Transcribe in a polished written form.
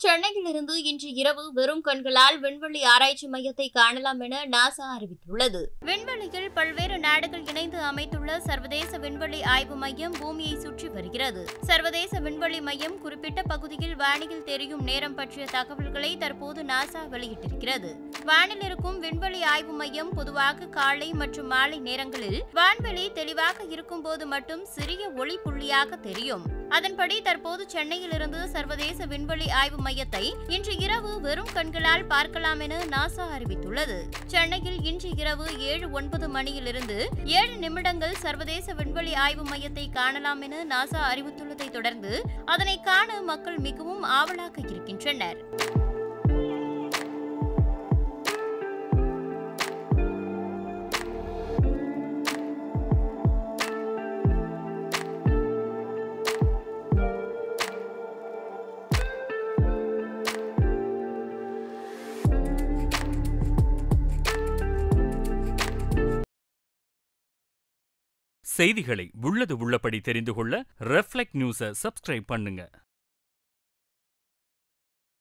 சென்னையிலிருந்து இன்று இரவு வெறும் கண்களால் விண்வெளி ஆராய்ச்சி மையத்தை காணலாம் என நாசா அறிவித்துள்ளது. விண்வெளியில் பல்வேறு நாடுகள் இணைந்து அமைத்துள்ள சர்வதேச விண்வெளி ஆய்வு மையம் பூமியை சுற்றி வருகிறது. சர்வதேச விண்வெளி மையம் குறிப்பிட்ட பகுதியில் வானில் தெரியும் நேரம் பற்றிய தகவல்களை தற்போது நாசா வெளியிட்டிருக்கிறது. வானில் இருக்கும் விண்வெளி ஆய்வு மையம் பொதுவாக காலை மற்றும் மாலை நேரங்களில் வான்வெளி தெளிவாக இருக்கும்போது மட்டும் சிறிய ஒளி புள்ளியாக தெரியும். அதன்படி தற்போது சென்னையிலிருந்து சர்வதேச விண்வெளி ஆய்வு மையத்தை இன்று இரவு வெறும் கண்களால் பார்க்கலாம் என நாசா அறிவித்துள்ளது. சென்னையில் இன்று இரவு 7:09 மணியிலிருந்து 7 நிமிடங்கள் சர்வதேச விண்வெளி ஆய்வு மையத்தை காணலாம் என நாசா அறிவித்துள்ளதை தொடர்ந்து அதனை காண மக்கள் மிகவும் ஆவலாக இருக்கின்றனர். செய்திகளை உள்ளது உள்ளபடி தெரிந்து கொள்ள ரெஃப்ளெக்ட் நியூஸை சப்ஸ்கிரைப் பண்ணுங்க.